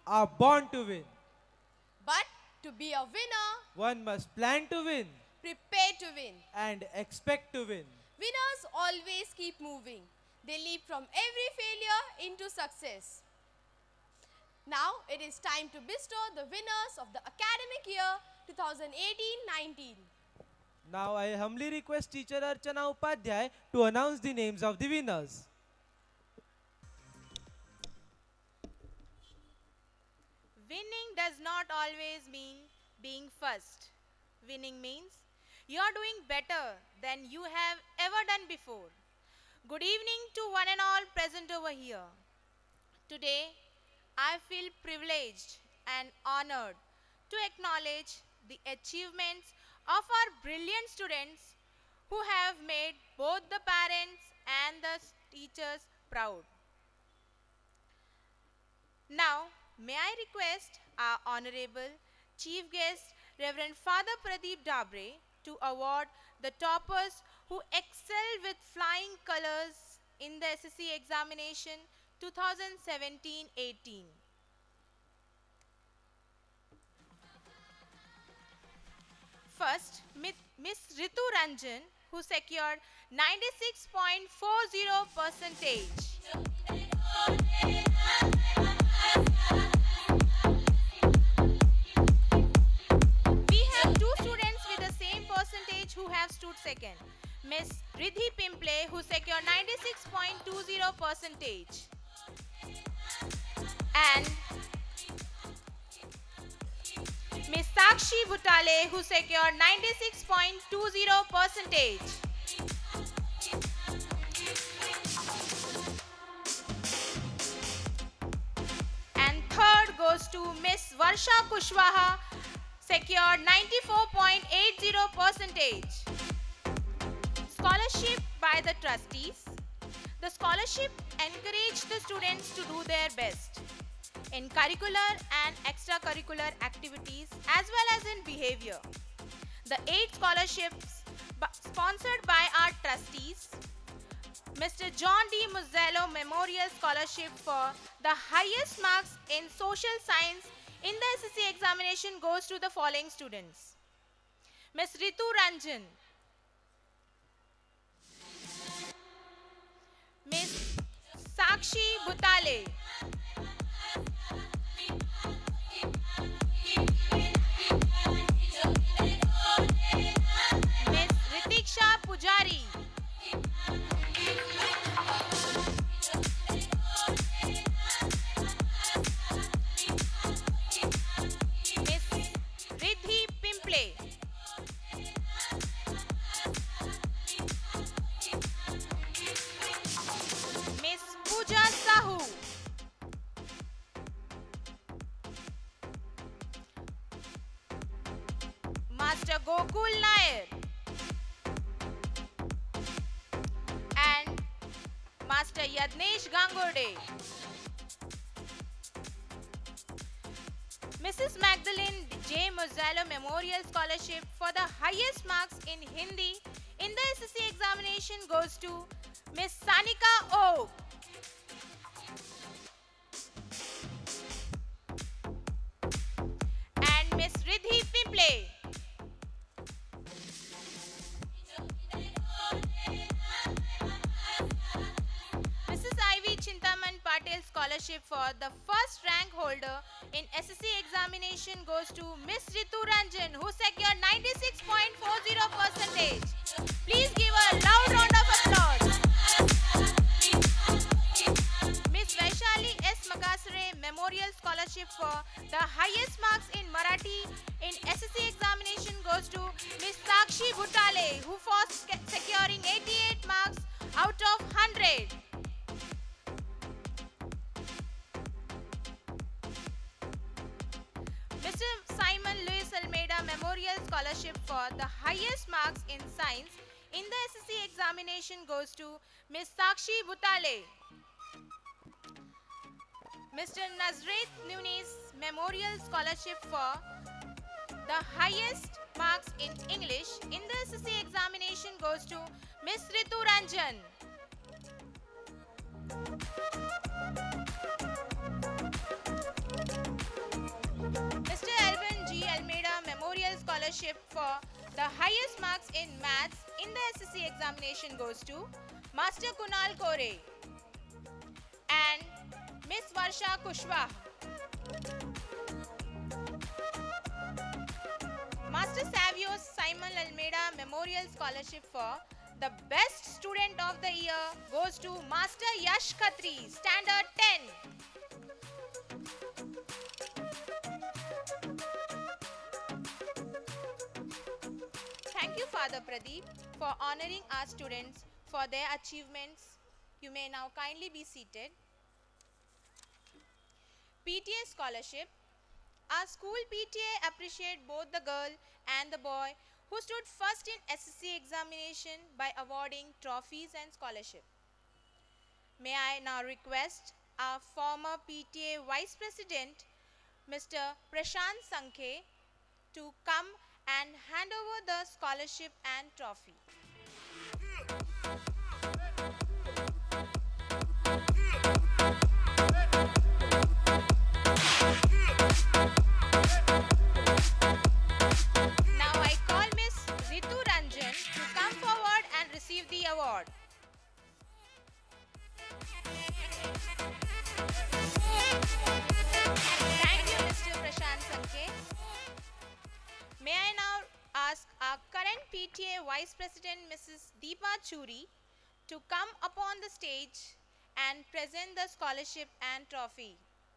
are born to win. But to be a winner, One must plan to win prepare to win. and expect to win. Winners always keep moving. They leap from every failure into success. Now it is time to bestow the winners of the academic year 2018-19. Now I humbly request teacher Archana Upadhyay to announce the names of the winners. Winning does not always mean being first. Winning means you're doing better than you have ever done before. Good evening to one and all present over here. Today, I feel privileged and honored to acknowledge the achievements of our brilliant students who have made both the parents and the teachers proud. Now, may I request our Honorable Chief Guest, Reverend Father Pradeep Dabre, to award the toppers who excelled with flying colors in the SSC examination 2017-18. First, Miss Ritu Ranjan, who secured 96.40 percentage. We have two students with the same percentage who have stood second. Miss Ridhi Pimple, who secured 96.20 percentage. And Miss Sakshi Bhutale, who secured 96.20 percentage. And third goes to Miss Varsha Kushwaha, secured 94.80 percentage. Scholarship by the trustees. The scholarship encouraged the students to do their best in curricular and extracurricular activities as well as in behavior. The 8 scholarships sponsored by our trustees: Mr. John D. Muzzello Memorial Scholarship for the highest marks in social science in the SSC examination goes to the following students: Ms. Ritu Ranjan, Ms. Sakshi Bhutale, Ms. Ritiksha Pujari, Ms. Ridhi Pimple, Ms. Pooja Sahu, Master Gokul Nair, and Master Yadnesh Gangurde. Mrs. Magdalene J. Muzzello Memorial Scholarship for the highest marks in Hindi in the SSC examination goes to Miss Sanika O. And Miss Ridhi Pimple. Mrs. Ivy Chintaman Patel Scholarship for the first rank holder in SSC examination goes to Miss Ritu Ranjan, who secured 96.40 percentage. Please give a loud round of applause. Miss Vaishali S. Makasare Memorial Scholarship for the highest marks in Marathi in SSC examination goes to Miss Sakshi Bhutale, who for securing 88 marks out of 100. Mr. Simon Luis Almeida Memorial Scholarship for the highest marks in science in the SSC examination goes to Miss Sakshi Bhutale. Mr. Nazret Nunes Memorial Scholarship for the highest marks in English in the SSC examination goes to Miss Ritu Ranjan. scholarship for the highest marks in maths in the SSC examination goes to Master Kunal Kore and Miss Varsha Kushwaha. Master Savio Simon Almeida Memorial Scholarship for the best student of the year goes to Master Yash Khatri, Standard 10. Thank you, Father Pradeep, for honoring our students for their achievements. You may now kindly be seated. PTA Scholarship. Our school PTA appreciate both the girl and the boy who stood first in SSC examination by awarding trophies and scholarship. May I now request our former PTA Vice President, Mr. Prashant Sankhe, to come and hand over the scholarship and trophy. Now I call Miss Ritu Ranjan to come forward and receive the award. Thank you, Mr. Prashant Sankhe. May I now ask our current PTA Vice President, Mrs. Deepa Churi, to come upon the stage and present the scholarship and trophy.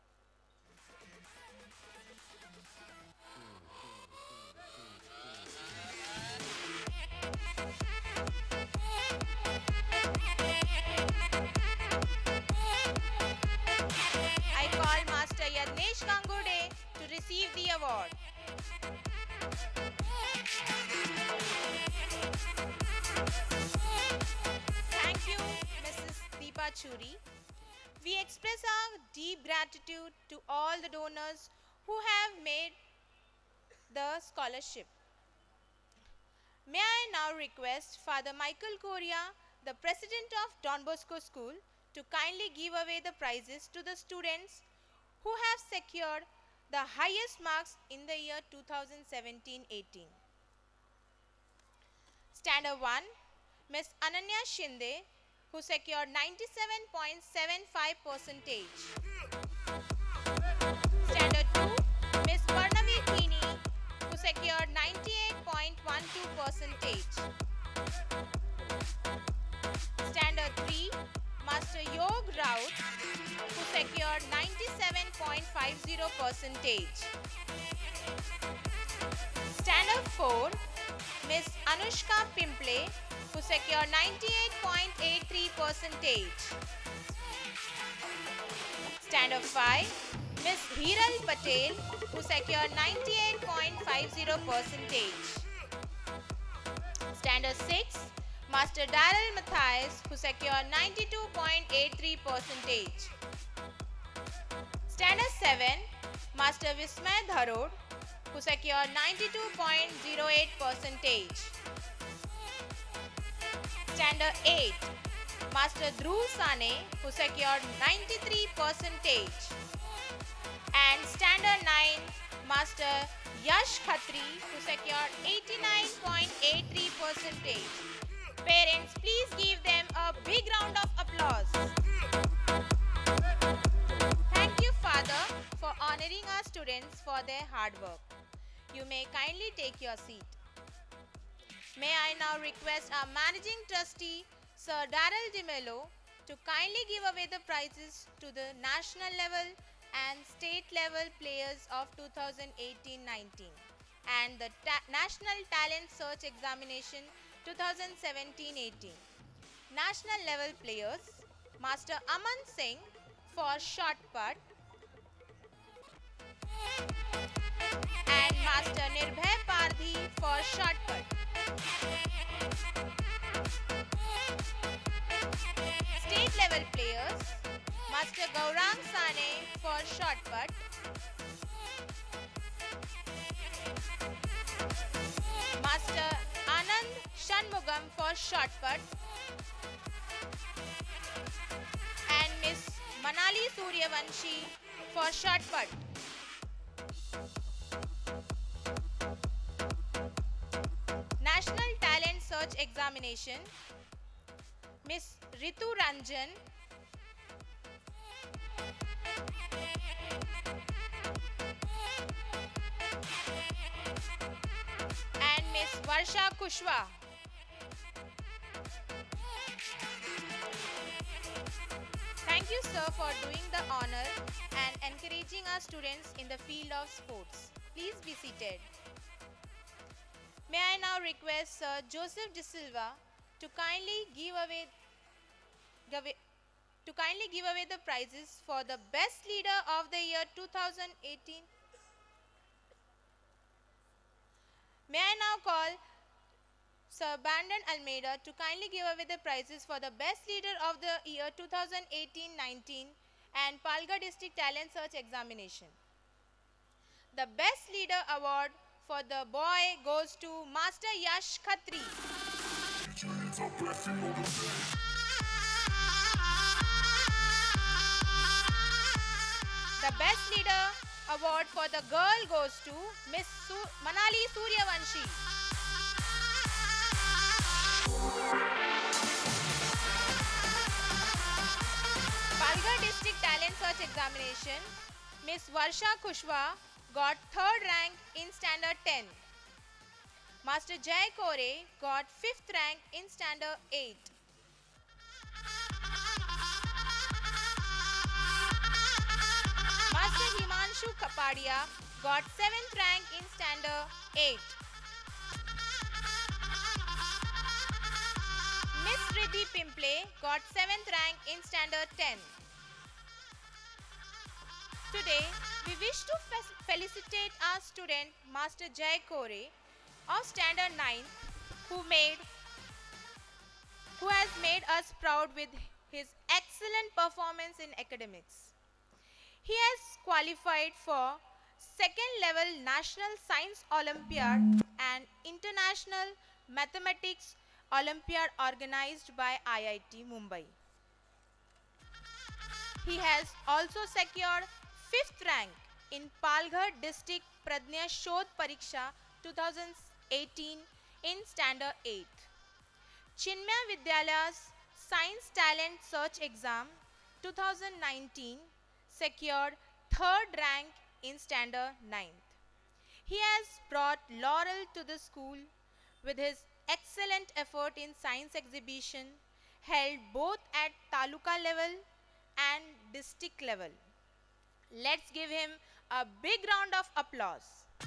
I call Master Yadnesh Gangode to receive the award. Thank you, Mrs. Deepa Churi. We express our deep gratitude to all the donors who have made the scholarship. May I now request Father Michael Korea, the President of Don Bosco School, to kindly give away the prizes to the students who have secured the highest marks in the year 2017-18. Standard 1, Miss Ananya Shinde, who secured 97.75%. Standard 2, Miss Varnavi Kini, who secured 98.12%. Standard 3, Master Yog Raut, who secured 97.50%. Standard 4, Miss Anushka Pimple, who secured 98.83%. Standard 5, Miss Hiral Patel, who secured 98.50%. Standard 6, Master Daryl Matthias, who secured 92.83%. Standard 7, Master Vismay Dharod, who secured 92.08%. Standard 8, Master Dhruv Sane, who secured 93%. And Standard 9, Master Yash Khatri, who secured 89.83%. Parents, please give them a big round of applause. Thank you, Father, for honoring our students for their hard work. You may kindly take your seat. May I now request our Managing Trustee, Sir Darrell DeMello, to kindly give away the prizes to the national level and state level players of 2018-19 and the National Talent Search Examination 2017-18. National level players, Master Aman Singh for shot put and Master Nirbhay Pardhi for shot put. State level players, Master Gaurang Sane for shot put, Master Anand Shanmugam for shot put, and Miss Manali Suryavanshi for shot put. examination, Miss Ritu Ranjan and Miss Varsha Kushwa. Thank you, sir, for doing the honor and encouraging our students in the field of sports. Please be seated. May I now request Sir Joseph De Silva to kindly give away the prizes for the best leader of the year 2018. May I now call Sir Brandon Almeida to kindly give away the prizes for the best leader of the year 2018-19 and Palghar District Talent Search Examination. The best leader award for the boy goes to Master Yash Khatri. The best leader award for the girl goes to Miss Manali Suryavanshi. Palghar District Talent Search Examination, Miss Varsha Kushwa got 3rd rank in Standard 10. Master Jay Kore got 5th rank in Standard 8. Master Himanshu Kapadia got 7th rank in Standard 8. Miss Riddhi Pimple got 7th rank in Standard 10. Today, we wish to felicitate our student Master Jay Kore of Standard 9 who has made us proud with his excellent performance in academics. He has qualified for 2nd level National Science Olympiad and International Mathematics Olympiad organized by IIT Mumbai. He has also secured 5th rank in Palghar District Pradnya Shodh Pariksha 2018 in Standard 8. Chinmaya Vidyalay's Science Talent Search Exam 2019 secured 3rd rank in Standard 9th. He has brought laurel to the school with his excellent effort in science exhibition held both at taluka level and district level. Let's give him a big round of applause.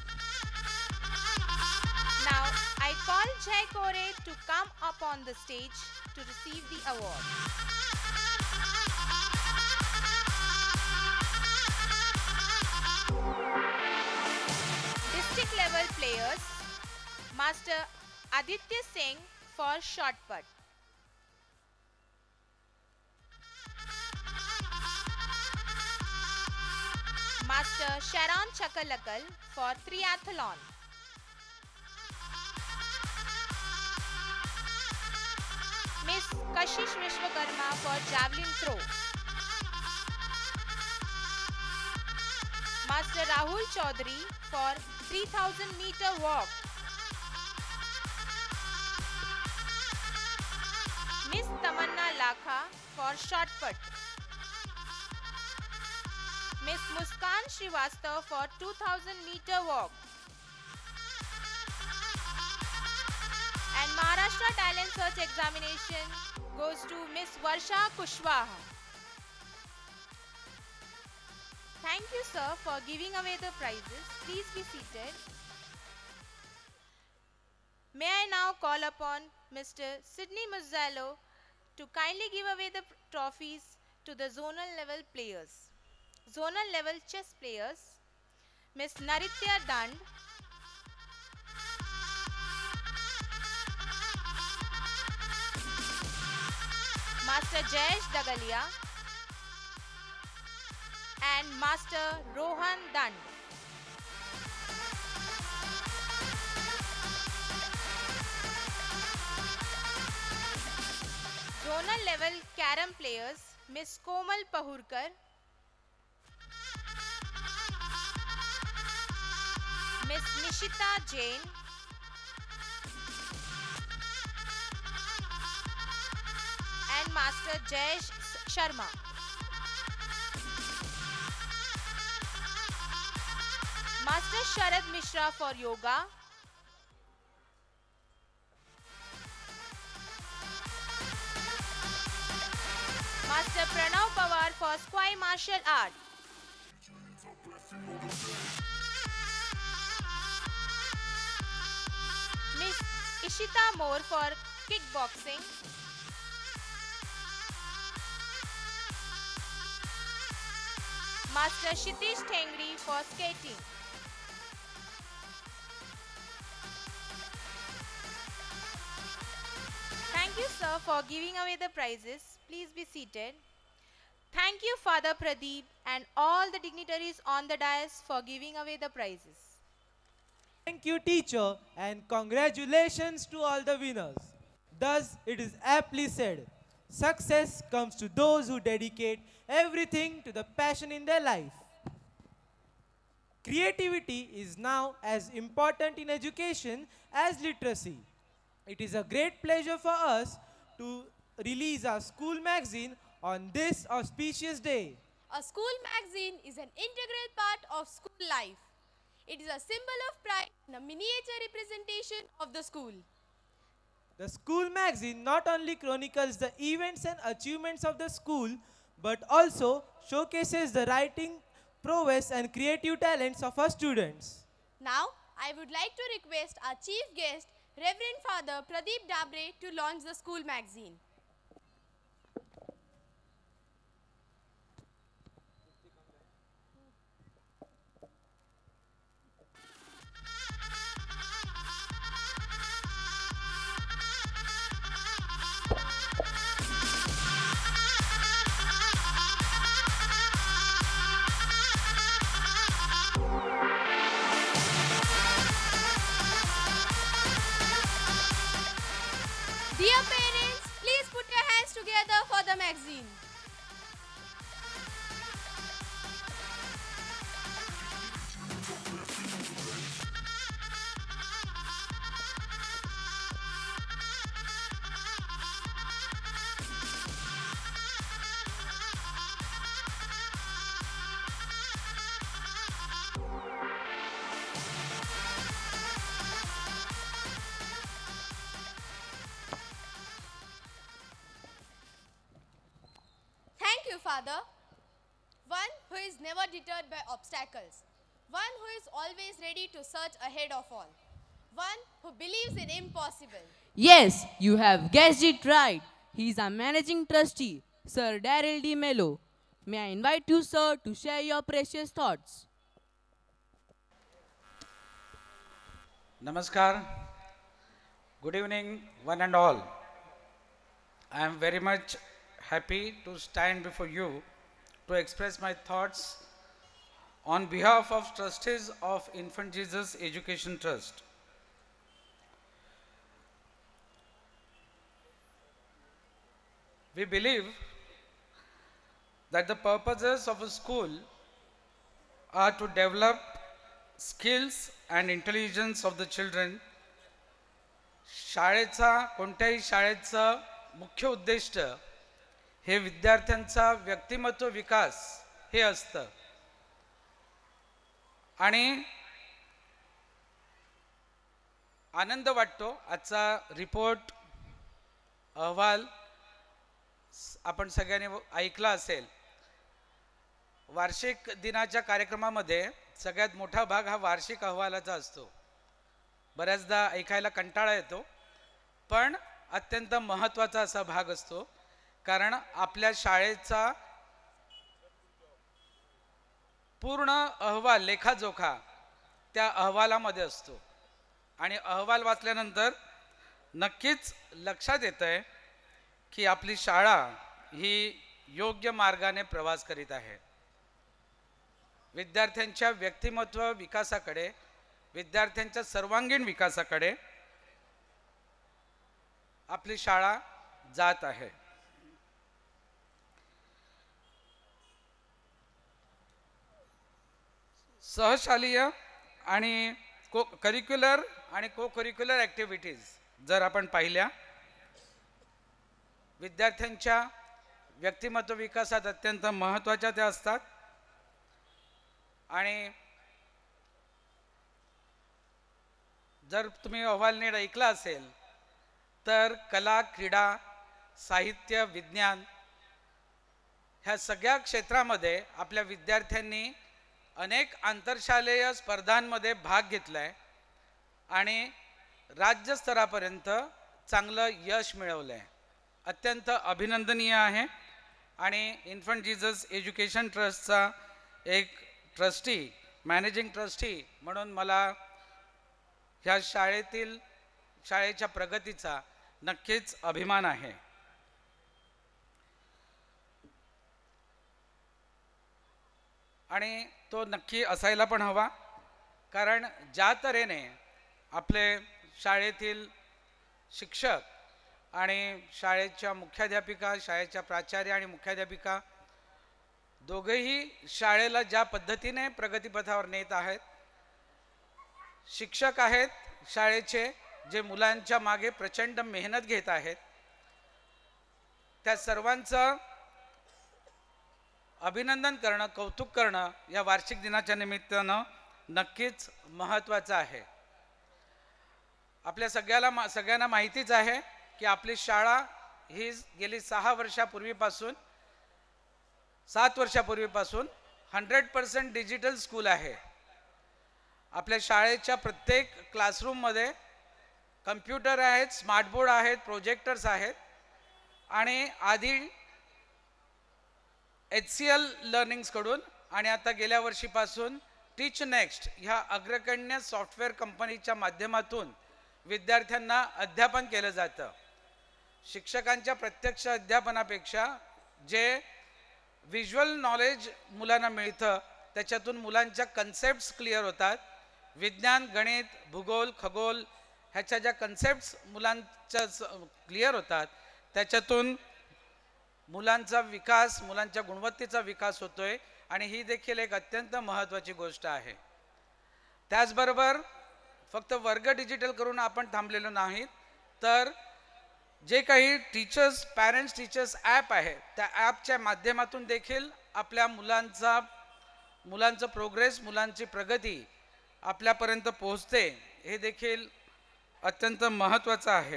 Now, I call Jay Kore to come up on the stage to receive the award. District level players, Master Aditya Singh for shot put. Master Sharon Chakalakal for triathlon. Miss Kashish Vishwakarma for javelin throw. Master Rahul Chaudhary for 3000-meter walk. Miss Tamanna Lakha for shot put. Miss Muskan Srivastav for 2000-meter walk. And Maharashtra Talent Search Examination goes to Miss Varsha Kushwaha. Thank you, sir, for giving away the prizes. Please be seated. May I now call upon Mr. Sidney Muzzallo to kindly give away the trophies to the zonal level players. Zonal level chess players, Miss Naritya Dand, Master Jayesh Dagalia and Master Rohan Dand. Zonal level carom players, Miss Komal Pahurkar, Miss Nishita Jain, Master Jayesh Sharma. Master Sharad Mishra for Yoga. Master Pranav Pawar for Squai Martial Art. Miss Ishita Moore for Kickboxing. Master Shitish Tengri for Skating. Thank you, sir, for giving away the prizes. Please be seated. Thank you, Father Pradeep, and all the dignitaries on the dais for giving away the prizes. Thank you, teacher, and congratulations to all the winners. Thus, it is aptly said, success comes to those who dedicate everything to the passion in their life. Creativity is now as important in education as literacy. It is a great pleasure for us to release our school magazine on this auspicious day. A school magazine is an integral part of school life. It is a symbol of pride and a miniature representation of the school. The school magazine not only chronicles the events and achievements of the school, but also showcases the writing prowess and creative talents of our students. Now, I would like to request our chief guest, Reverend Father Pradeep Dabre, to launch the school magazine. Dear parents, please put your hands together for the magazine. Thank you, Father. One who is never deterred by obstacles. One who is always ready to search ahead of all. One who believes in impossible. Yes, you have guessed it right. He is a managing trustee, Sir Daryl D. Mello. May I invite you, sir, to share your precious thoughts? Namaskar. Good evening, one and all. I am very much happy to stand before you to express my thoughts on behalf of trustees of Infant Jesus Education Trust. We believe that the purposes of a school are to develop skills and intelligence of the children. कोणत्याही शाळेचा मुख्य उद्दिष्ट हे विद्यार्थ्यांचा व्यक्तिमत्व विकास हे असतं. आणि आनंद वाटतो आजचा रिपोर्ट अहवाल आपण सगळ्यांनी ऐकला असेल. वार्षिक दिनाच्या कार्यक्रमामध्ये सगळ्यात मोठा भाग हा वार्षिक अहवालाचा असतो. बऱ्याचदा ऐकायला कंटाळा येतो, पण अत्यंत महत्त्वाचा असा भाग असतो, कारण आपल्या शाळेचा पूर्ण अहवाल लेखाजोखा त्या अहवालामध्ये असतो. आणि अहवाल वाचल्यानंतर नक्कीच लक्षात येतंय की आपली शाळा ही योग्य मार्गाने प्रवास करीत आहे. विद्यार्थ्यांच्या व्यक्तिमत्व विकासाकडे, विद्यार्थ्यांच्या सर्वांगीण विकासाकडे आपली शाळा जात आहे. सहशालेय आणि करिक्युलर आणि को करिक्युलर ॲक्टिव्हिटीज जर आपण पाहिल्या, विद्यार्थ्यांच्या व्यक्तिमत्व विकासात अत्यंत महत्त्वाच्या त्या असतात. आणि जर तुम्ही अहवाल नीट ऐकला असेल तर कला, क्रीडा, साहित्य, विज्ञान ह्या सगळ्या क्षेत्रामध्ये आपल्या विद्यार्थ्यांनी अनेक आंतरशालेय स्पर्धांमध्ये भाग घेतला आहे आणि राज्यस्तरापर्यंत चांगलं यश मिळवलं आहे. अत्यंत अभिनंदनीय आहे. आणि इन्फंट जीसस एज्युकेशन ट्रस्टचा एक ट्रस्टी, मॅनेजिंग ट्रस्टी म्हणून मला ह्या शाळेच्या प्रगतीचा नक्कीच अभिमान आहे. आणि तो नक्की असायला पण हवा, कारण ज्या तऱ्हेने आपले शाळेतील शिक्षक आणि शाळेच्या मुख्याध्यापिका, शाळेच्या प्राचार्य आणि मुख्याध्यापिका दोघेही शाळेला ज्या पद्धतीने प्रगतीपथावर नेत आहेत, शिक्षक आहेत शाळेचे जे मुलांच्या मागे प्रचंड मेहनत घेत आहेत, त्या सर्वांचं अभिनंदन करणं, कौतुक करणं या वार्षिक दिनाच्या निमित्तानं नक्कीच महत्त्वाचं आहे. आपल्या सगळ्यांना माहितीच आहे की आपली शाळा ही गेली 7 वर्षापूर्वीपासून 100% डिजिटल स्कूल आहे. आपल्या शाळेच्या प्रत्येक क्लासरूममध्ये कम्प्युटर आहेत, स्मार्ट बोर्ड आहेत, प्रोजेक्टर्स आहेत. आणि आधी HCL लर्निंग्सकडून आणि आता गेल्या वर्षीपासून टीच नेक्स्ट ह्या अग्रगण्य सॉफ्टवेअर कंपनीच्या माध्यमातून विद्यार्थ्यांना अध्यापन केलं जातं. शिक्षकांच्या प्रत्यक्ष अध्यापनापेक्षा जे व्हिज्युअल नॉलेज मुलांना मिळतं त्याच्यातून मुलांच्या कन्सेप्ट्स क्लिअर होतात. विज्ञान, गणित, भूगोल, खगोल ह्याच्या ज्या कन्सेप्ट्स मुलांच्या क्लिअर होतात त्याच्यातून मुलांचा विकास, मुलांच्या गुणवत्तेचा विकास होतोय आणि ही देखील एक अत्यंत महत्त्वाची गोष्ट आहे. त्याचबरोबर फक्त वर्ग डिजिटल करून आपण थांबलेलो नाहीत, तर जे काही टीचर्स, पॅरेंट्स टीचर्स ॲप आहे त्या ॲपच्या माध्यमातून देखील आपल्या मुलांचं प्रोग्रेस, मुलांची प्रगती आपल्यापर्यंत पोहोचते, हे देखील अत्यंत महत्त्वाचं आहे.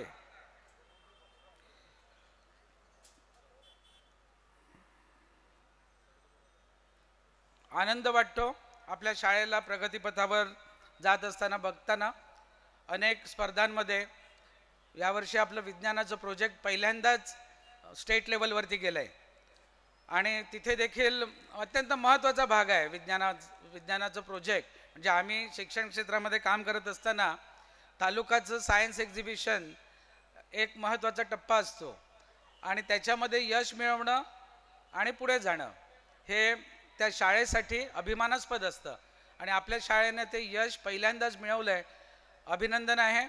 आनंद वाटतो आपल्या शाळेला प्रगतीपथावर जात असताना बघताना. अनेक स्पर्धांमध्ये यावर्षी आपलं विज्ञानाचं प्रोजेक्ट पहिल्यांदाच स्टेट लेवलवरती गेलं आहे आणि तिथे देखील अत्यंत महत्त्वाचा भाग आहे विज्ञानाचं प्रोजेक्ट. म्हणजे आम्ही शिक्षण क्षेत्रामध्ये काम करत असताना तालुकाचं सायन्स एक्झिबिशन एक महत्त्वाचा टप्पा असतो आणि त्याच्यामध्ये यश मिळवणं आणि पुढे जाणं हे त्या शाळेसाठी अभिमानास्पद असतं आणि आपल्या शाळेने ते यश पहिल्यांदाच मिळवलं आहे. अभिनंदन आहे.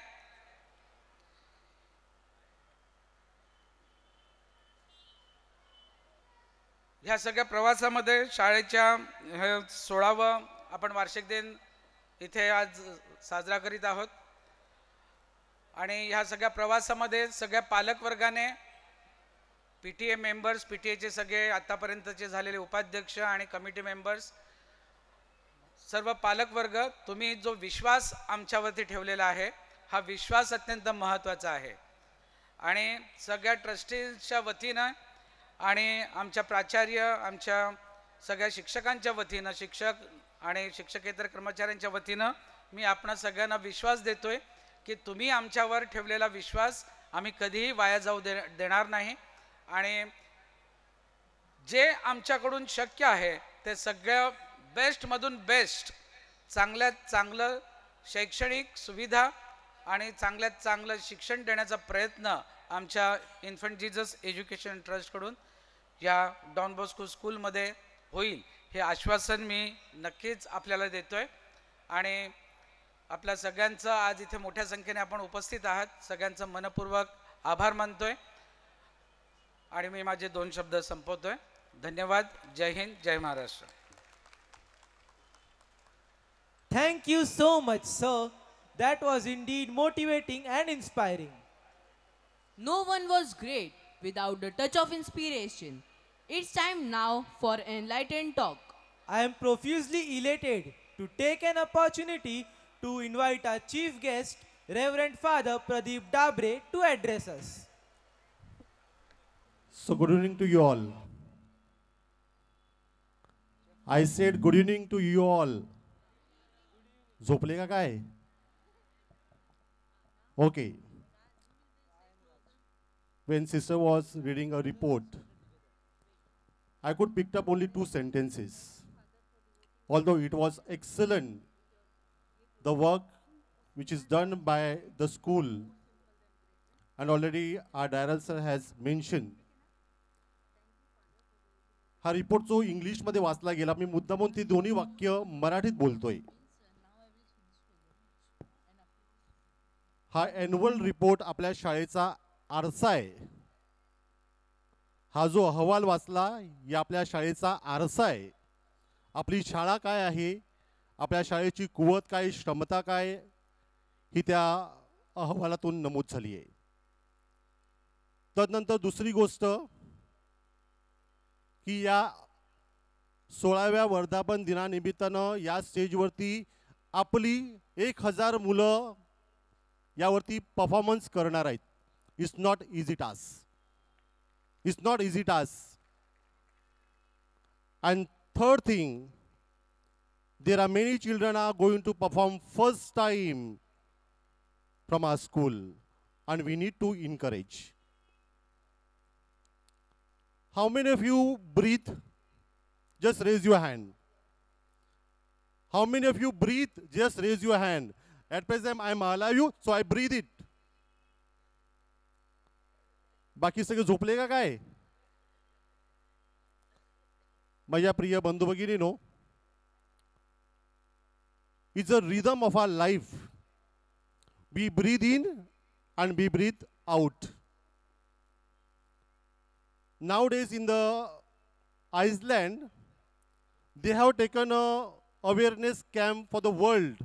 ह्या सगळ्या प्रवासामध्ये शाळेच्या 16वं आपण वार्षिक दिन इथे आज साजरा करीत आहोत आणि ह्या सगळ्या प्रवासामध्ये सगळ्या पालकवर्गाने, PTA मेंबर्स, PTAचे सगळे आतापर्यंतचे झालेले उपाध्यक्ष आणि कमिटी मेंबर्स, सर्व पालकवर्ग, तुम्ही जो विश्वास आमच्यावरती ठेवलेला आहे हा विश्वास अत्यंत महत्त्वाचा आहे. आणि सगळ्या ट्रस्टीजच्या वतीनं आणि आमच्या प्राचार्य, आमच्या सगळ्या शिक्षकांच्या वतीनं, शिक्षक आणि शिक्षकेतर कर्मचाऱ्यांच्या वतीनं मी आपणा सगळ्यांना विश्वास देतोय की तुम्ही आमच्यावर ठेवलेला विश्वास आम्ही कधीही वाया जाऊ देणार नाही आणि जे आमच्याकडून शक्य आहे ते सगळ्या बेस्टमधून बेस्ट, चांगल्यात चांगलं शैक्षणिक सुविधा आणि चांगल्यात चांगलं शिक्षण देण्याचा प्रयत्न आमच्या इन्फंट जीसस एज्युकेशन ट्रस्टकडून या डॉन बॉस्को स्कूलमध्ये होईल हे आश्वासन मी नक्कीच आपल्याला देतोय. आणि आपल्या सगळ्यांचं आज इथे मोठ्या संख्येने आपण उपस्थित आहात, सगळ्यांचं मनपूर्वक आभार मानतोय आणि मी माझे 2 शब्द संपवतोय. धन्यवाद. जय हिंद, जय Maharashtra. Thank you so much, sir. That was indeed motivating and inspiring. No one was great, without the touch of inspiration. It's time now for enlightened talk. I am profusely elated to take an opportunity to invite our chief guest, Reverend Father Pradeep Dabre, to address us. So good evening to you all. I said good evening to you all. झोपले का काय? Okay. When sister was reading a report, I could pick up only 2 sentences. Although it was excellent, the work which is done by the school, and already our director has mentioned. हा report जो इंग्लिशमध्ये वाचला गेला, मी मुद्दामून ती दोन्ही वाक्य मराठीत बोलतोय. हा ॲन्युअल रिपोर्ट आपल्या शाळेचा आरसा आहे. हा जो अहवाल वाचला या आपल्या शाळेचा आरसा आहे. आपली शाळा काय आहे, आपल्या शाळेची कुवत काय, क्षमता काय, ही त्या अहवालातून नमूद झाली आहे. तदनंतर दुसरी गोष्ट की या 16व्या वर्धापन दिनानिमित्तानं या स्टेजवरती आपली 1000 मुलं यावरती परफॉर्मन्स करणार आहेत. It's not easy task. It's not easy task. And third thing, there are many children are going to perform first time from our school, and we need to encourage. How many of you breathe? Just raise your hand. How many of you breathe? Just raise your hand. At present I am alive, so I breathe it. बाकी सगळे झोपले का काय? माझ्या प्रिय बंधू भगिनींनो, it's a rhythm of our life. We breathe in and we breathe out. Nowadays in the Iceland, they have taken a awareness camp for the world.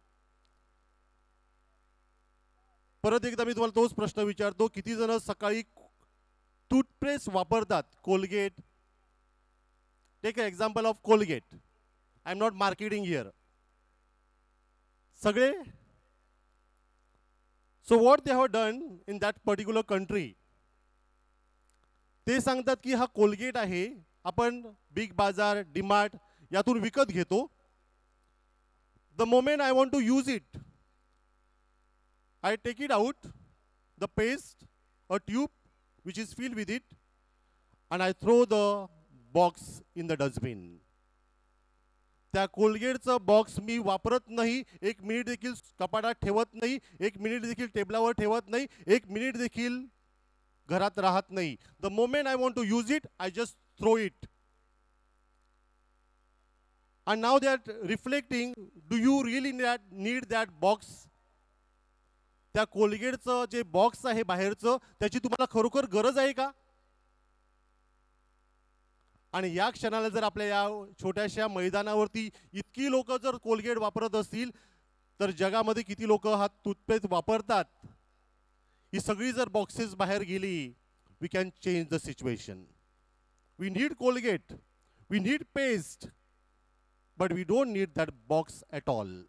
परत एकदा मी तुम्हाला तोच प्रश्न विचारतो, किती जण सकाळी टूथपेस्ट वापरतात? Colgate. Take a example of Colgate. I am not marketing here. सगळे. So what they have done in that particular country, ते सांगतात की हा कोलगेट आहे, आपण बिग बाजार, डीमार्ट यातून विकत घेतो. The moment I want to use it, I take it out, the paste, a tube which is filled with it, and I throw the box in the dustbin. त्या कोलगेटचा बॉक्स मी वापरत नाही, 1 minute देखील कपाटात ठेवत नाही, 1 मिनिट देखील टेबलावर ठेवत नाही, 1 मिनिट देखील घरात राहत नाही. The moment I want to use it, I just throw it. And now they are reflecting, do you really need that box? त्या कोलगेटचं जे बॉक्स आहे बाहेरचं, त्याची तुम्हाला खरोखर गरज आहे का? आणि या क्षणाला जर आपल्या या छोट्याशा मैदानावरती इतकी लोक जर कोलगेट वापरत असतील, तर जगामध्ये किती लोक हा टूथपेस्ट वापरतात? ही सगळी जर बॉक्सेस बाहेर गेली, we can change the situation. We need Colgate, we need paste, but we don't need that box at all.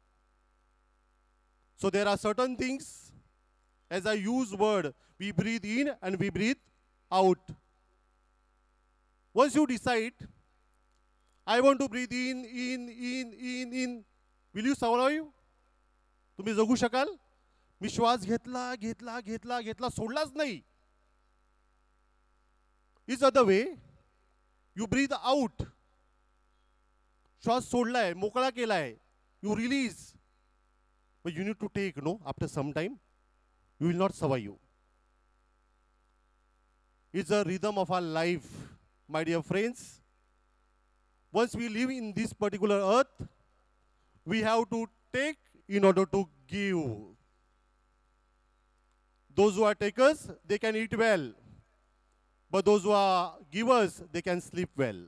So there are certain things, as I use word, we breathe in and we breathe out. Once you decide, I want to breathe in, will you survive? तुम्ही जगू शकाल? मी श्वास घेतला सोडलाच नाही. Is other way, you breathe out. श्वास सोडलाय, मोकळा केलाय, you release. But you need to take, no, after some time, you will not survive. It's a rhythm of our life, my dear friends. Once we live in this particular earth, we have to take in order to give. Those who are takers, they can eat well. But those who are givers, they can sleep well.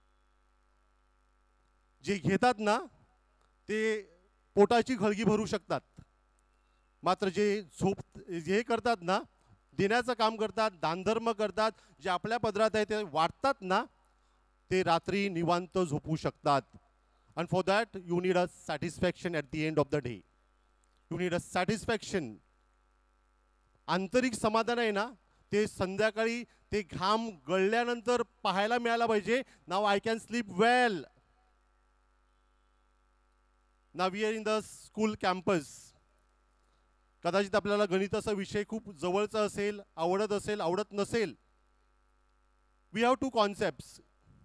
जे घेतात ना, ते पोटाची खळगी भरू शकतात. मात्र जे हे करतात ना, देण्याचं काम करतात, दानधर्म करतात, जे आपल्या पदरात आहे ते वाटतात ना, ते रात्री निवांत झोपू शकतात. And for that you need a satisfaction at the end of the day. You need a satisfaction. आंतरिक समाधान आहे ना, ते संध्याकाळी ते घाम गळल्यानंतर पाहायला मिळायला पाहिजे. Now I can sleep well. Now we are in the school campus. कदाचित आपल्याला गणिताचा विषय खूप जवळचा असेल, आवडत असेल, आवडत नसेल. We have two concepts.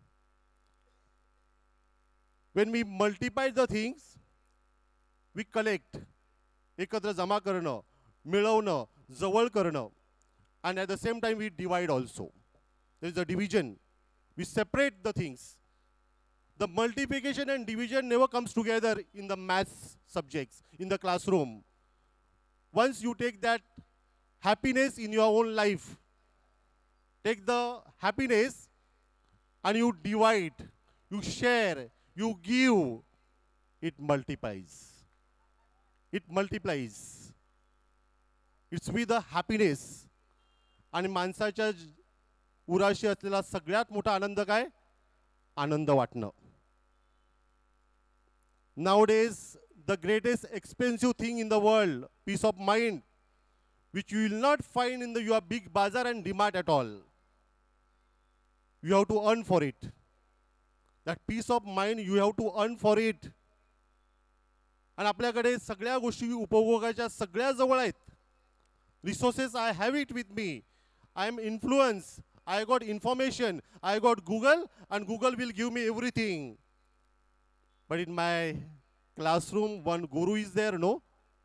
when we multiply the things, we collect, एकत्र जमा करणं, मिळवणं, जवळ करणं, and at the same time we divide also. There is a division. We separate the things. The multiplication and division never comes together in the maths subjects, in the classroom. Once you take that happiness in your own life, take the happiness and you divide, you share, you give, it multiplies. It multiplies. It's with the happiness. आणि माणसाच्या उराशी असलेला सगळ्यात मोठा आनंद काय? आनंद वाटणं. Nowadays, the greatest expensive thing in the world, peace of mind, which you will not find in your big bazaar and DMart at all. You have to earn for it. That peace of mind you have to earn for it. आणि आपल्याकडे सगळ्या गोष्टी उपभोगाच्या सगळ्या जवळ आहेत. Resources, I have it with me. I am influenced. I got information. I got Google, and Google will give me everything. But in my classroom, one guru is there, no?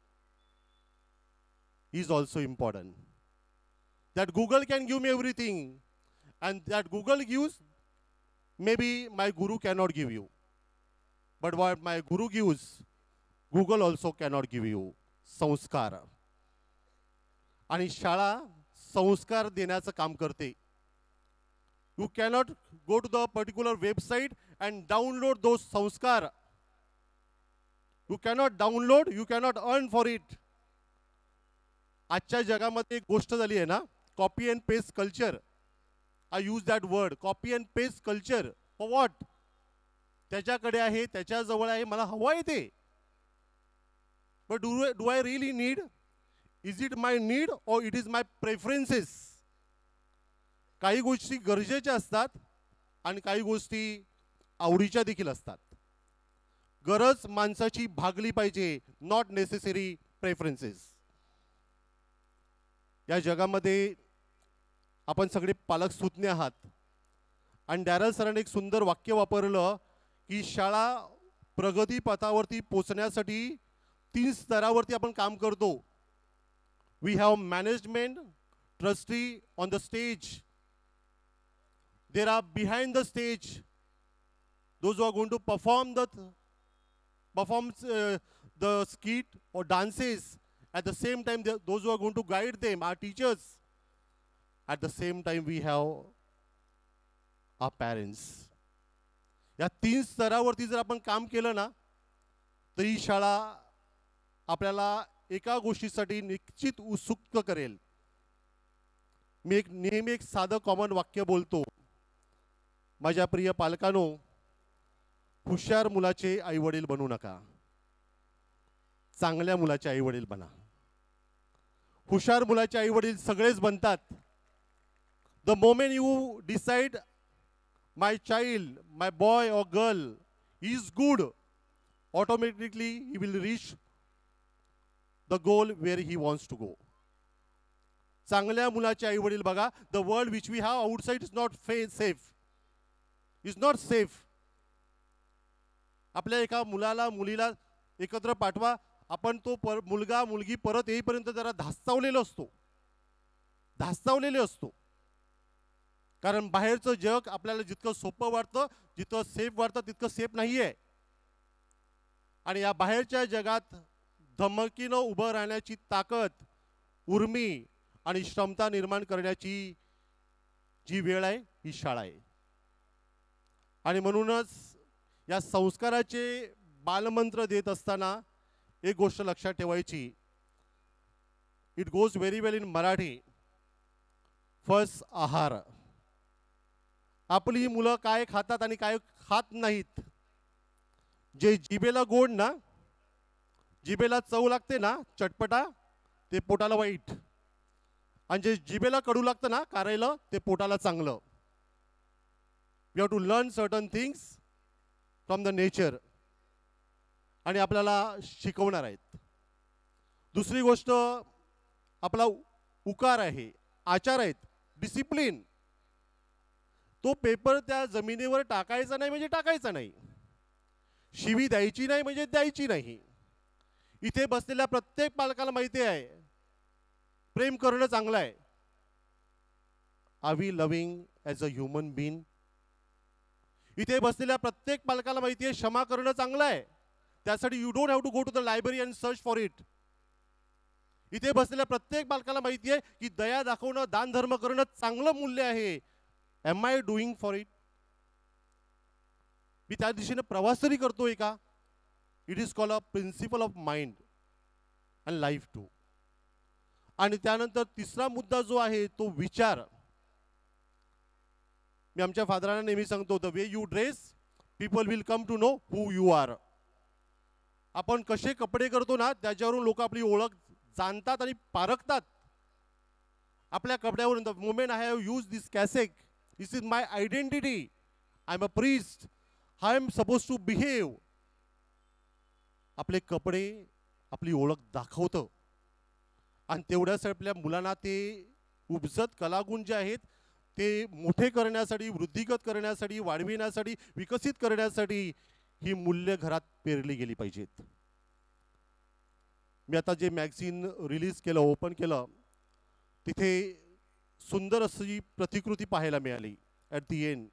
He is also important. That Google can give me everything, and that Google gives, maybe my guru cannot give you. But what my guru gives, Google also cannot give you. संस्कार. आणि शाळा संस्कार देण्याचं काम करते. You cannot go to the particular website and download those sanskar. You cannot download, you cannot earn for it. आजच्या जगामध्ये एक गोष्ट झाली आहे ना, copy and paste culture. I use that word, copy and paste culture. For what? त्याच्याकडे आहे, त्याच्याजवळ आहे, मला हवं आहे ते. But do I really need? Is it my need or it is my preferences? काही गोष्टी गरजेच्या असतात आणि काही गोष्टी आवडीच्या देखील असतात. गरज माणसाची भागली पाहिजे, नॉट नेसेसरी प्रेफरन्सेस. या जगामध्ये आपण सगळे पालक सुज्ञ आहात. आणि डॅरल सरांनी एक सुंदर वाक्य वापरलं की शाळा प्रगती पथावरती पोहोचण्यासाठी 3 स्तरावरती आपण काम करतो. We have management, trustee on the stage. There are behind the stage, those are going to perform the skit or dances. At the same time, those who are going to guide them are teachers. At the same time, we have our parents. या 3 स्तरावरती जर आपण काम केलं ना, तर ही शाळा आपल्याला एका गोष्टीसाठी निश्चित उत्सुक करेल. मी नेहमी एक साधं कॉमन वाक्य बोलतो. माझ्या प्रिय पालकांनो, हुशार मुलाचे आईवडील बनू नका, चांगल्या मुलाचे आईवडील बना. हुशार मुलाचे आईवडील सगळेच बनतात. The moment you decide my child, my boy और girl is good, automatically he will reach the goal where he wants to go. चांगल्या मुलाचे आईवडील बघा. The world which we have outside is not safe, is not safe. आपल्या एका मुलाला मुलीला एकत्र पाठवा, आपण तो मुलगा मुलगी परत येईपर्यंत जरा धास्तावलेलो असतो. कारण बाहेरचं जग आपल्याला जितकं सोपं वाटतं, जितकं सेफ वाटतं, तितकं सेफ नाही आहे. आणि या बाहेरच्या जगात धमकीनं उभं राहण्याची ताकद, उर्मी आणि क्षमता निर्माण करण्याची जी वेळ आहे, ही शाळा आहे. आणि म्हणूनच या संस्काराचे बालमंत्र देत असताना एक गोष्ट लक्षात ठेवायची. It goes very well in Marathi. First आहार. आपली मुलं काय खातात आणि काय खात नाहीत. जे जिभेला गोड ना, जिभेला चव लागते ना चटपटा, ते पोटाला वाईट. आणि जे जिभेला कडू लागतं ना कारायला, ते पोटाला चांगलं. We have to learn certain things from the nature. आणि आपल्याला शिकवणार आहेत. दुसरी गोष्ट आपला उकार आहे, आचार आहेत, डिसिप्लिन. तो पेपर त्या जमिनीवर टाकायचा नाही म्हणजे टाकायचा नाही. शिवी द्यायची नाही म्हणजे द्यायची नाही. इथे बसलेल्या प्रत्येक पालकाला माहिती आहे प्रेम करणं चांगलं आहे. Are we loving as a human being? इथे बसलेल्या प्रत्येक पालकाला माहिती आहे क्षमा करणं चांगलं आहे. त्यासाठी you don't have to go to the library and search for it. इथे बसलेल्या प्रत्येक बालकाला माहिती आहे की दया दाखवणं, दान धर्म करणं चांगलं मूल्य आहे. Am I doing for it? मी त्या दिशेने प्रवास तरी करतोय का? It is called a principle of mind and life too. आणि त्यानंतर तिसरा मुद्दा जो आहे तो विचार. मी आमच्या फादरांना नेहमी सांगतो, the way you dress people will come to know who you are. आपण कसे कपडे करतो ना त्याच्यावरून लोक आपली ओळख जाणतात आणि पारखतात. आपल्या कपड्यावरून the moment I have use this cassock, this is my identity. I am a priest, how am suppose to behave. आपले कपडे आपली ओळख दाखवतं. आणि तेवढ्याच आपल्या मुलांना ते उपजत कलागुण जे आहेत ते मोठे करण्यासाठी, वृद्धिगत करण्यासाठी, वाढविण्यासाठी, विकसित करण्यासाठी ही मूल्य घरात पेरली गेली पाहिजेत. मी आता जे मॅगझिन रिलीज केलं, ओपन केलं, तिथे सुंदर अशी प्रतिकृती पाहायला मिळाली. At the end,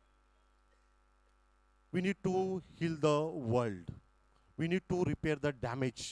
we need to heal the world, we need to repair the damage.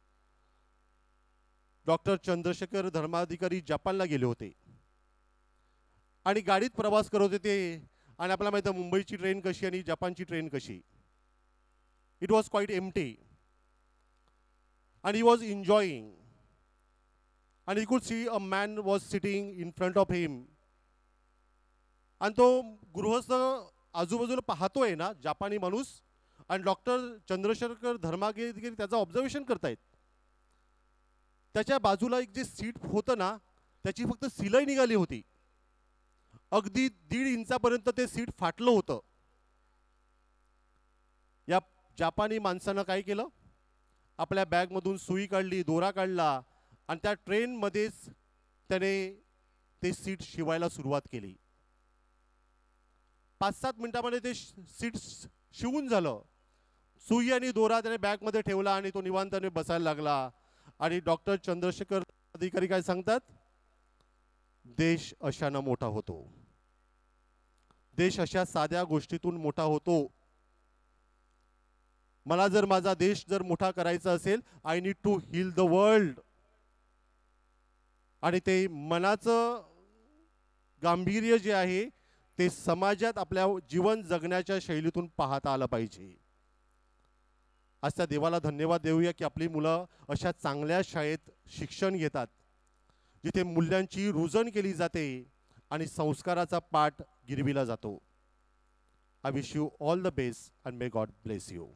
Doctor Chandrashekhar Dharmadhikari जपानला गेले होते आणि गाडीत प्रवास करत होते. आणि आपल्याला माहिती आहे मुंबईची ट्रेन कशी आणि जपानची ट्रेन कशी. It was quite empty and he was enjoying, and he could see a man was sitting in front of him. आणि तो गृहस्थ आजूबाजूला पाहतोय ना जापानी माणूस, आणि डॉक्टर चंद्रशेखर धर्माधिकारी त्याचं ऑब्झर्वेशन करतायत. त्याच्या बाजूला एक जे सीट होतं ना त्याची फक्त सिलाई निघाली होती. अगदी 1.5 इंचापर्यंत ते सीट फाटलं होतं. या जापानी माणसानं काय केलं, आपल्या बॅगमधून सुई काढली, दोरा काढला आणि त्या ट्रेनमध्येच त्याने ते सीट शिवायला सुरुवात केली. 5-7 मिनिटांमध्ये ते सीट शिवून झालं. सुई आणि दोरा त्याने बॅगमध्ये ठेवला आणि तो निवांताने बसायला लागला. आणि डॉक्टर चंद्रशेखर अधिकारी काय सांगतात, देश अशानं मोठा होतो. देश अशा साध्या गोष्टीतून मोठा होतो. मला जर माझा देश जर मोठा करायचा असेल, I need to heal the world. आणि ते मनाचं गांभीर्य जे आहे ते समाजात आपल्या जीवन जगण्याच्या शैलीतून पाहता आलं पाहिजे. आज त्या देवाला धन्यवाद देऊया की आपली मुलं अशा चांगल्या शाळेत शिक्षण घेतात जिथे मूल्यांची रुजण केली जाते आणि संस्काराचा पाठ गिरविला जातो. I wish you all the best and may God bless you.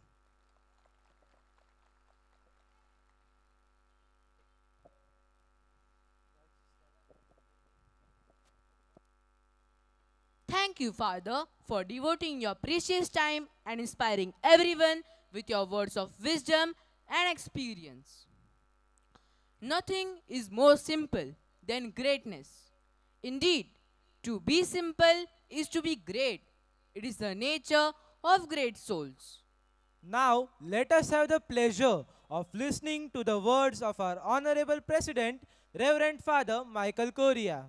Thank you, Father, for devoting your precious time and inspiring everyone with your words of wisdom and experience. Nothing is more simple than greatness. Indeed, to be simple is to be great. It is the nature of great souls. Now, let us have the pleasure of listening to the words of our Honorable President, Reverend Father Michael Correa.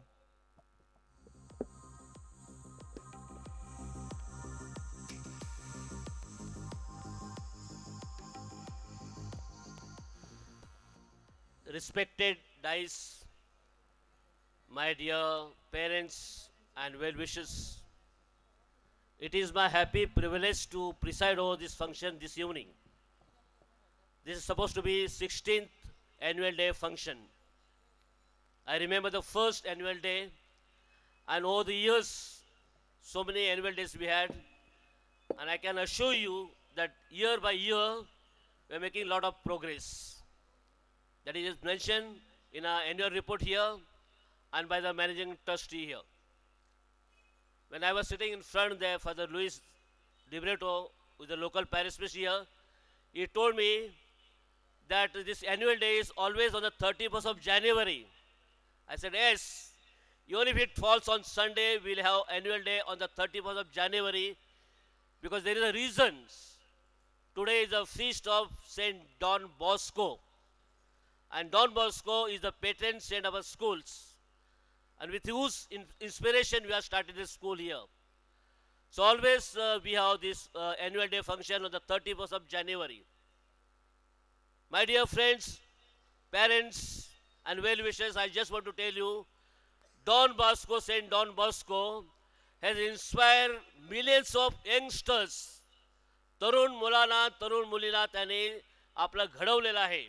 Respected dais, my dear parents and well-wishers, it is my happy privilege to preside over this function this evening. This is supposed to be 16th annual day function. I remember the first annual day And over the years, so many annual days we had. And I can assure you that year by year, we are making a lot of progress. That is mentioned in our annual report here and by the managing trustee here. When I was sitting in front there, Father Luis Libretto, who is the local parish priest here, he told me that this annual day is always on the 31st of January. I said, yes, even if it falls on Sunday, we'll have annual day on the 31st of January because there is a reason. Today is the feast of Saint Don Bosco. And Don Bosco is the patron saint of our schools. And with whose inspiration we have started this school here. So always we have this annual day function on the 31st of January. My dear friends, parents and well-wishers, I just want to tell you, Don Bosco, Saint Don Bosco, has inspired millions of youngsters. तरुण मुलांना, तरुण मुलींना त्याने आपलं घडवलेलं आहे.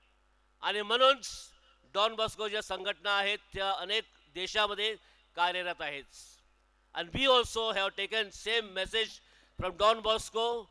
आणि म्हणूनच don Bosco ज्या संघटना आहेत त्या अनेक देशामध्ये कार्यरत आहेत. And we also have taken same message from Don Bosco.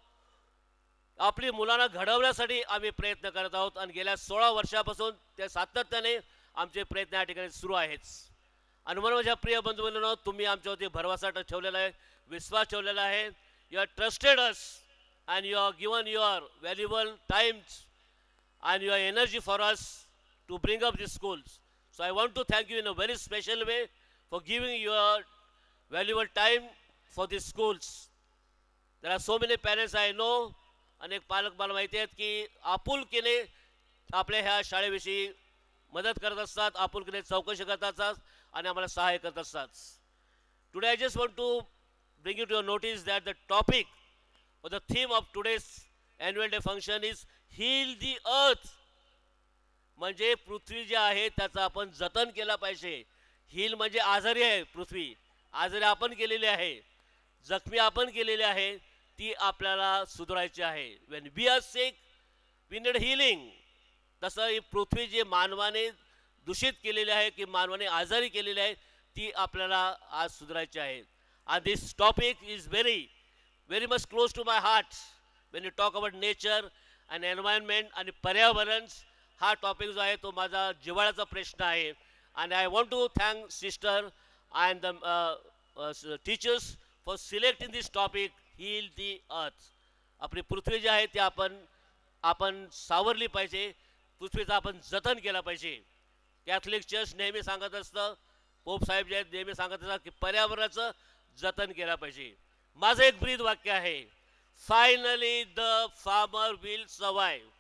आपली मुलांना घडवण्यासाठी आम्ही प्रयत्न करत आहोत आणि गेल्या 16 वर्षापासून त्या सातत्याने आमचे प्रयत्न या ठिकाणी सुरू आहेत. आणि म्हणून माझ्या प्रिय बंधू-भगिनींनो, तुम्ही आमच्यावरती भरवसा ठेवलेला आहे, विश्वास ठेवलेला आहे. You have trusted us and you have given your valuable times and your energy for us to bring up these schools. So I want to thank you in a very special way for giving your valuable time for these schools. There are so many parents I know. अनेक पालक मला माहिती आहेत की आपुलकीने आपल्या ह्या शाळेविषयी मदत करत असतात, आपुलकीने चौकशी करत असतात आणि आम्हाला सहाय्य करत असतात. Today I just want to bring you to your notice that the topic or the theme of today's annual day function is heal the earth. म्हणजे पृथ्वी जी आहे त्याचं आपण जतन केलं पाहिजे. हील म्हणजे आजारी आहे पृथ्वी, आजारी आपण केलेली आहे, जखमी आपण केलेली आहे, ती आपल्याला सुधारायची आहे. when we are sick we need healing. तसं ही पृथ्वी जी मानवाने दूषित केलेली आहे की मानवाने आजारी केलेली आहे ती आपल्याला आज सुधारायची आहे. and this topic is very much close to my heart. when you talk about nature and environment आणि पर्यावरण, हा टॉपिक जो आहे तो माझा जिव्हाळ्याचा प्रश्न आहे. and I want to thank sister and the teachers for selecting this topic, heal the earth. आपली पृथ्वी जी आहे ती आपण सावरली पाहिजे, पृथ्वीचं आपण जतन केलं पाहिजे. कॅथलिक चर्च नेहमी सांगत असतं, पोप साहेब जे आहेत नेहमी सांगत असतात की पर्यावरणाचं जतन केलं पाहिजे. माझं एक ब्रीद वाक्य आहे, finally the farmer will survive.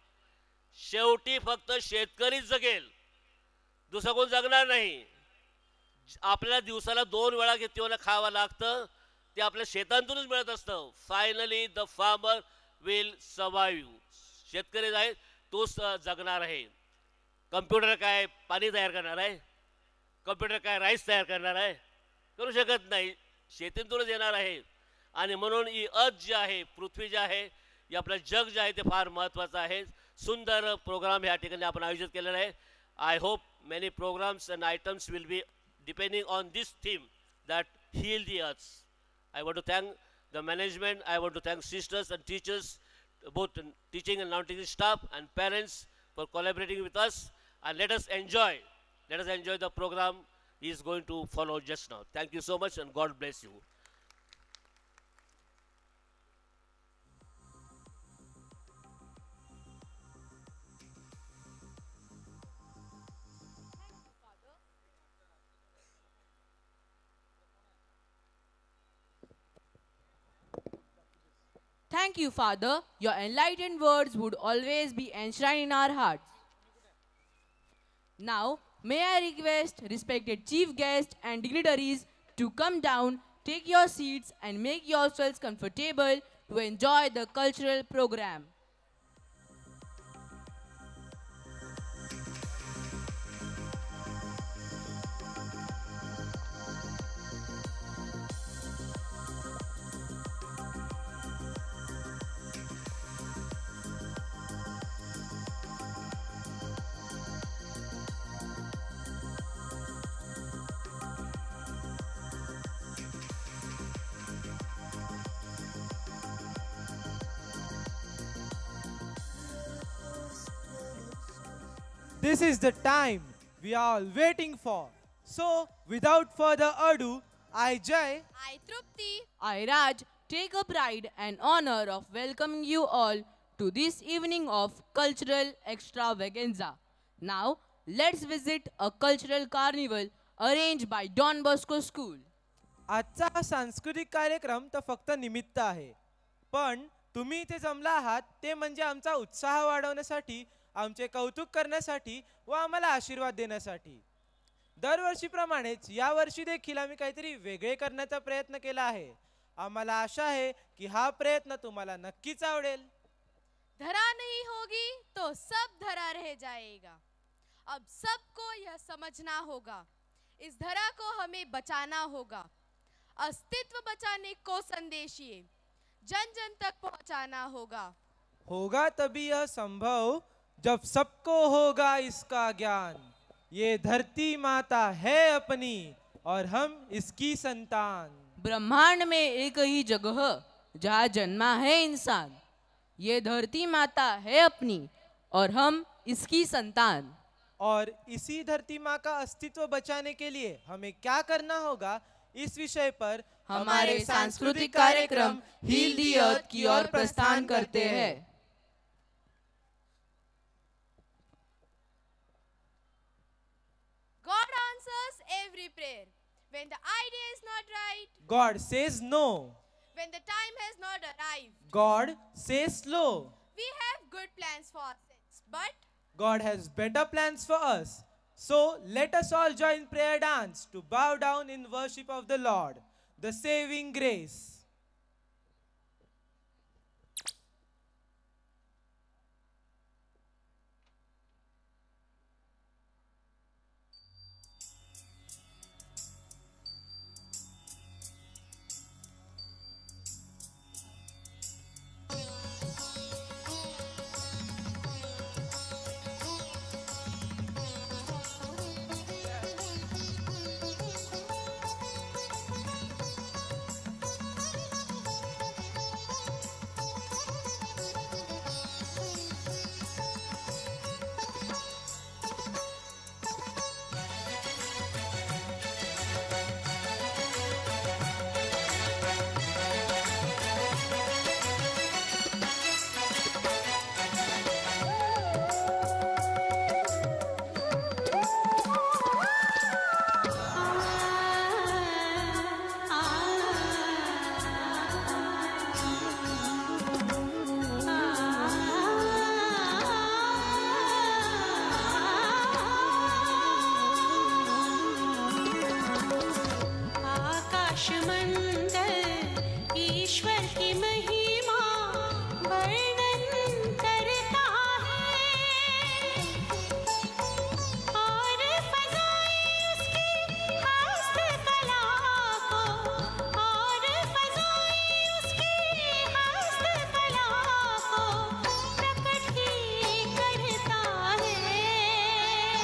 शेवटी फक्त शेतकरीच जगेल, दुसरं कोण जगणार नाही. आपल्याला दिवसाला 2 वेळा किती खावं लागतं ते आपल्या शेतांतूनच मिळत असतं. Finally the farmer will survive. शेतकरी आहे तोच जगणार आहे. कम्प्युटर काय पाणी तयार करणार आहे? कम्प्युटर काय राईस तयार करणार आहे? करू शकत नाही, शेतीतूनच येणार आहे. आणि म्हणून ही अर्थ जी आहे, पृथ्वी जी आहे, हे आपलं जग जे आहे ते फार महत्त्वाचं आहे. सुंदर प्रोग्राम या ठिकाणी आपण आयोजित केलेला आहे. I hope many programmes and items will be depending on this theme that heal the earth. I want to thank the management, I want to thank sisters and teachers, both teaching and non-teaching staff and parents for collaborating with us, and let us enjoy the program he is going to follow just now. Thank you so much and God bless you. Thank you, Father. Your enlightened words would always be enshrined in our hearts. Now, may I request respected chief guests and dignitaries to come down, take your seats and make yourselves comfortable to enjoy the cultural program. This is the time we are all waiting for. So, without further ado, I, Jai, I, Trupti, I, Raj, take a pride and honor of welcoming you all to this evening of cultural extravaganza. Now, let's visit a cultural carnival arranged by Don Bosco School. आजचा हा सांस्कृतिक कार्यक्रम तर फक्त निमित्त आहे, पण तुम्ही इथे जमला आहात ते म्हणजे आमचा उत्साह वाढवण्यासाठी, आमचे कौतुक करण्यासाठी व आम्हाला आशीर्वाद देण्यासाठी. दरवर्षीप्रमाणेच यावर्षी देखील आम्ही काहीतरी वेगळे करण्याचा प्रयत्न केला आहे. आम्हाला आशा आहे की हा प्रयत्न तुम्हाला नक्कीच आवडेल. धरा नहीं होगी तो सब धरा रह जाएगा. अब सबको यह समझना होगा, इस धरा को हमें बचाना होगा. अस्तित्व बचाने को संदेश ये जन जन तक पहुंचाना होगा. होगा तभी यह संभव जब सबको होगा इसका ज्ञान. ये धरती माता है अपनी और हम इसकी संतान. ब्रह्मांड में एक ही जगह जहाँ जन्मा है इंसान. ये धरती माता है अपनी और हम इसकी संतान. और इसी धरती माँ का अस्तित्व बचाने के लिए हमें क्या करना होगा, इस विषय पर हमारे सांस्कृतिक कार्यक्रम हील दी अर्थ की ओर प्रस्थान करते हैं. God answers every prayer. When the idea is not right, God says no. when the time has not arrived, God says slow. we have good plans for ourselves, but God has better plans for us. So let us all join prayer dance to bow down in worship of the Lord, the saving grace.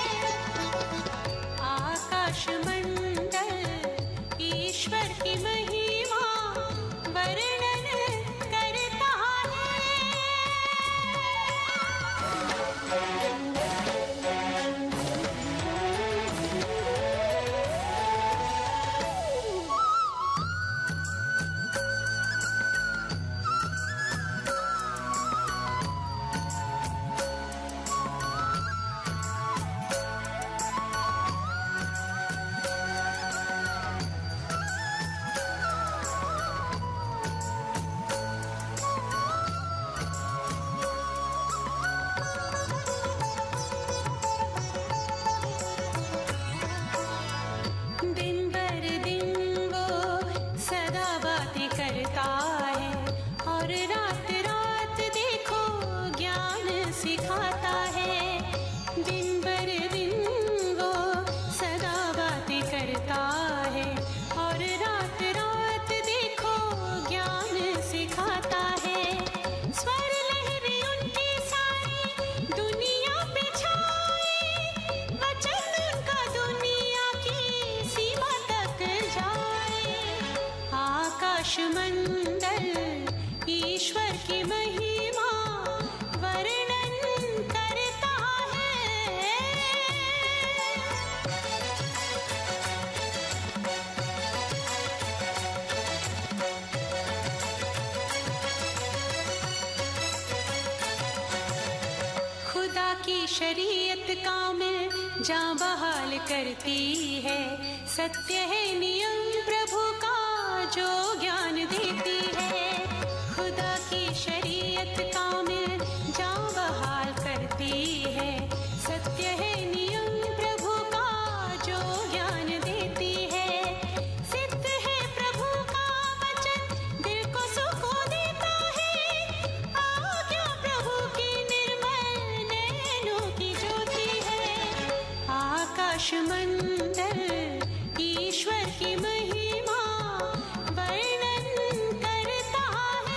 मंडल ईश्वर की महिमा की शरीयत कामिल जाँ बहाल करती है, सत्य है नियम प्रभु का जो ज्ञान देती है। खुदा की शरीयत कामिल जाँ बहाल करती है, सत्य है नियम प्रभु का जो ज्ञान देती है। सिद्ध है प्रभु का वचन दिल को सुकून देता है, आज्ञा प्रभु की निर्मल नैनों की ज्योति है। आकाश मंडल ईश्वर की महिमा वर्णन करता है।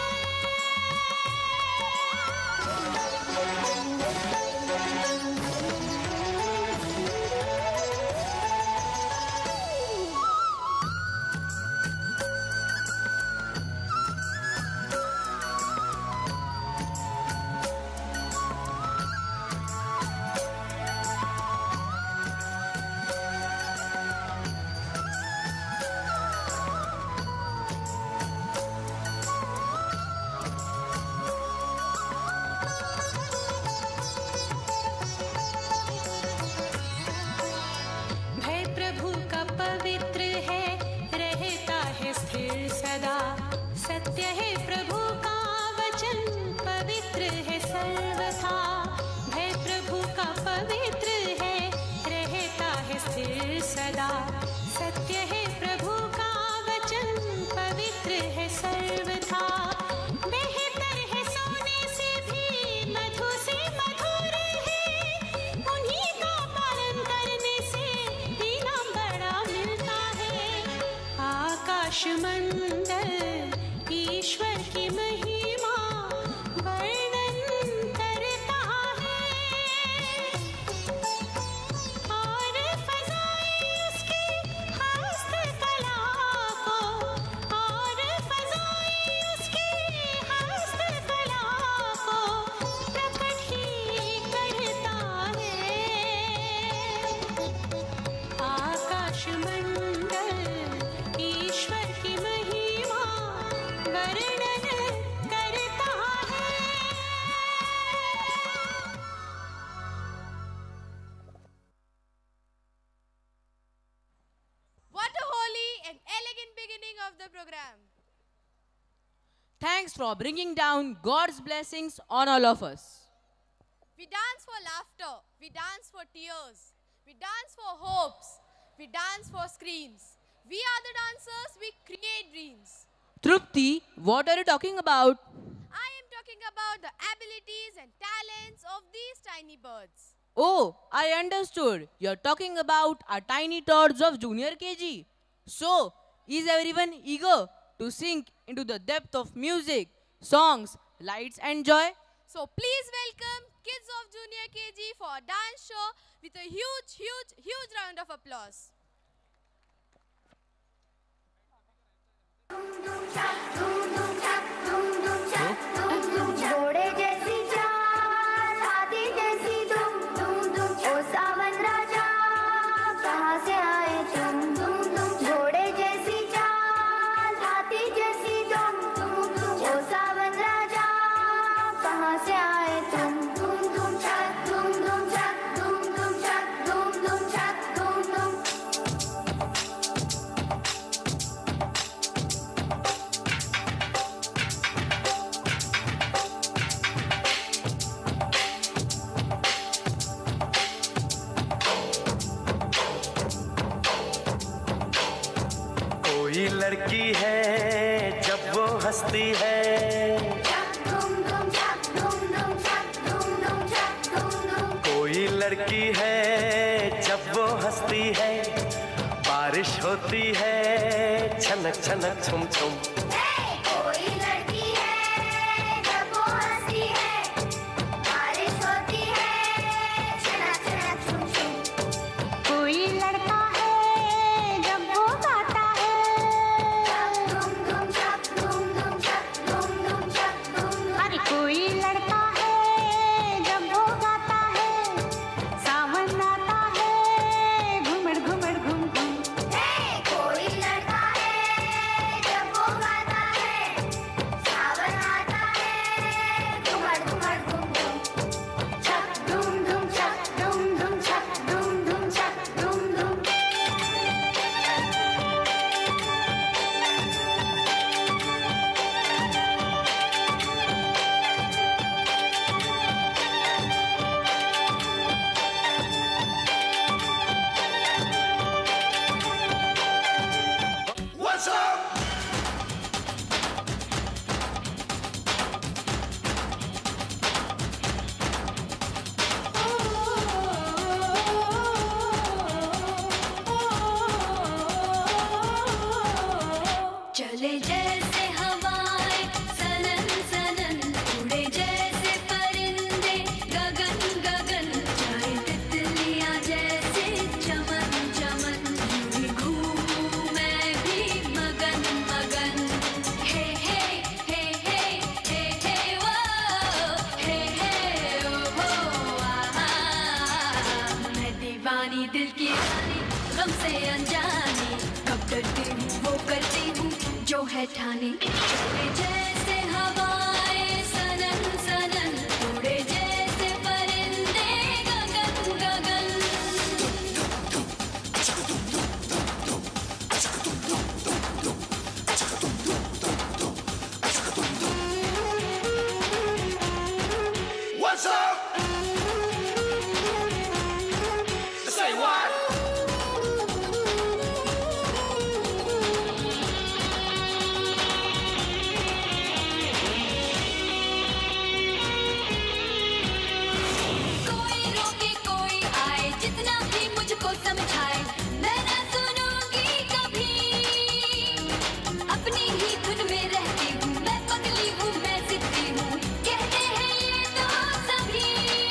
भय प्रभु का पवित्र है, रहता है स्थिर सदा। सत्य है प्रभु का वचन, पवित्र है सर्वथा। भय प्रभु का पवित्र है, रहता है स्थिर सदा। सत्य है प्रभु का वचन, पवित्र है सर्वथा। बेहतर है सोने से भी मधु से मधुर है, उन्हीं का पालन करने से इनाम बड़ा मिलता है। आकाश मंडल ईश्वर की महिमा वर्णन करता है, और फजाएं उसकी हस्तकला को, और फजाएं उसकी हस्तकला को प्रकट ही करता है। आकाश मंडल ईश्वर की महिमा वर्णन करता है। What a holy and elegant beginning of the program. Thanks for bringing down God's blessings on all of us. We dance for laughter, we dance for tears, we dance for hopes, we dance for screams. We are the dancers, we create dreams. Trupti, what are you talking about? I am talking about the abilities and talents of these tiny birds. Oh, I understood. You're talking about our tiny tots of junior KG. So, is everyone eager to sink into the depth of music, songs, lights and joy? So please welcome kids of junior KG for a dance show with a huge round of applause. घोड़े जैसी चाल, हाथी जैसी दुम, ओ सावन राजा कहाँ से आए तुम? घोड़े जैसी चाल, हाथी जैसी दुम, ओ सावन राजा कहाँ से आए तुम? धूम धूम छक, धूम धूम छक, धूम धूम छक, धूम धूम छक, धूम धूम। कोई लड़की है जब वो हंसती है, कोई लड़की है जब वो हंसती है, बारिश होती है छनक छनक छुम छुम। कोई लड़की है जब वो हंसती है, बारिश होती है छनक छनक छुम छुम। कोई लड़का है जब वो गाता है, धूम धूम छक, धूम धूम छक, धूम धूम छक, धूम धूम। अरे कोई लड़का है जब वो गाता है, सावन आता है घुमड़ घुमड़ घुम घुम। कोई लड़का है जब वो गाता दीवानी दिल की रानी गम से अनजानी कब डरती हूँ वो करती हूँ जो है ठानी चले जैसे हवाएं सनन सनन उड़े जैसे परिंदे गगन गगन What's up? Say what? कोई रोके कोई आए जितना भी मुझको समझाए मैं ना सुनूंगी कभी अपनी ही धुन में रहती हूँ मैं पगली हूँ मैं जिद्दी हूँ कहते हैं ये तो सभी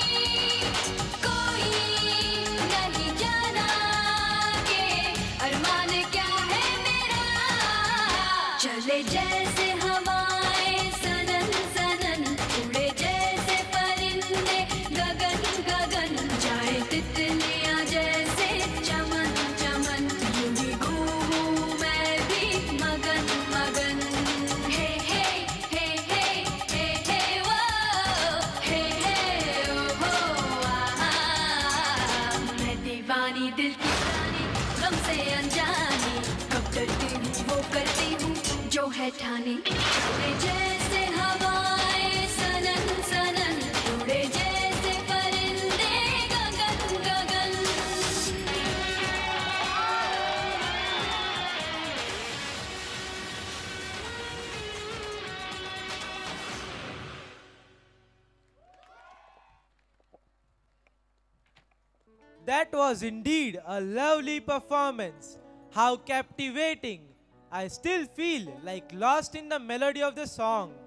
कोई नहीं जाना के अरमान क्या है मेरा चले जैसे हवाएं सनन सनन उड़े जैसे परिंदे गगन गगन जाए तितलियां जैसे चमन चमन यूं ही घूमूं मैं भी मगन मगन हे हे हे हे हे हे वो हे हे ओ हो आहा मैं दीवानी दिल की रानी गम से अनजानी कब डरती हूँ वो करती हूँ जो है ठानी उड़े जैसे हवाएं सनन सनन उड़े जैसे परिंदे गगन गगन That was indeed a lovely performance. How captivating. I still feel like lost in the melody of the song.